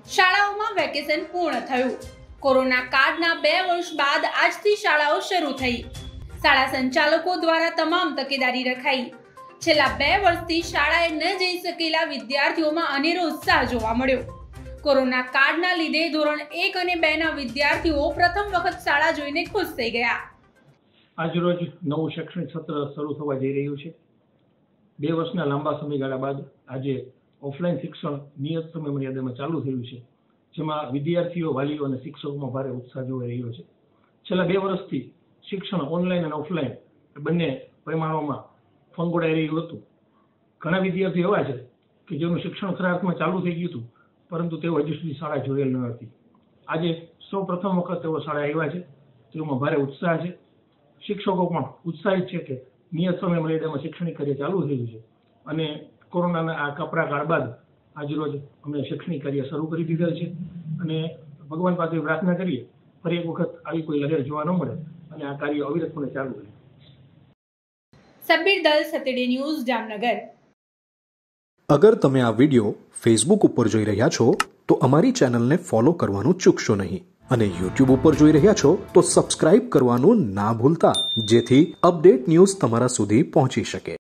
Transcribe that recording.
શાળાઓમાં વેકેશન પૂર્ણ થયું। કોરોના કાળના 2 વર્ષ બાદ આજથી શાળાઓ શરૂ થઈ। શાળા સંચાલકો દ્વારા તમામ તકેદારી રખાઈ। છેલ્લા 2 વર્ષથી શાળાએ ન જઈ શકેલા વિદ્યાર્થીઓમાં અનેરો ઉત્સાહ જોવા મળ્યો। કોરોના કાળના લીધે ધોરણ 1 અને 2 ના વિદ્યાર્થીઓ પ્રથમ વખત શાળા જોઈને ખુશ થઈ ગયા। આજરોજ નવું શૈક્ષણિક સત્ર શરૂ થવા જઈ રહ્યું છે। 2 વર્ષના લાંબા સમયગાળા બાદ આજે ઓફલાઈન શિક્ષણ નિયત સમય મર્યાદામાં ચાલુ થયું છે, જેમાં વિદ્યાર્થીઓ, વાલીઓ અને શિક્ષકોમાં ભારે ઉત્સાહ જોવા રહ્યો છે। છેલ્લા 2 વર્ષથી શિક્ષણ ઓનલાઈન અને ઓફલાઈન બંને પરિમાણોમાં ફંગોળાઈ રહ્યું હતું। ઘણા વિદ્યાર્થીઓ એવા છે કે જેનું શિક્ષણ ખરા અર્થમાં ચાલુ થઈ ગયું હતું, પરંતુ તેઓ હજુ સુધી શાળા જોયેલ ન હતી। આજે સૌ પ્રથમ વખત તેઓ શાળા આવ્યા છે, તેઓમાં ભારે ઉત્સાહ છે। શિક્ષકો પણ ઉત્સાહિત છે કે નિયત સમય મર્યાદામાં શૈક્ષણિક કાર્ય ચાલુ થયું છે અને કોરોનાના આ કપરા કાળ બાદ આજરોજ અમે શૈક્ષણિક કાર્ય શરૂ કરી દીધેલ છે અને ભગવાન પાસે પ્રાર્થના કરીએ ફરી એક વખત આવી કોઈ લહેર જોવા ન મળે અને આ કાર્ય અવિરતપણે ચાલુ રહે। સબીર દલ, સતડે ન્યૂઝ, જામનગર। અગર તમે આ વિડિયો ફેસબુક ઉપર જોઈ રહ્યા છો તો અમારી ચેનલને ફોલો કરવાનું ચૂકશો નહીં અને યુટ્યુબ ઉપર જોઈ રહ્યા છો તો સબસ્ક્રાઇબ કરવાનું ના ભૂલતા, જેથી અપડેટ ન્યૂઝ તમારા સુધી પહોંચી શકે।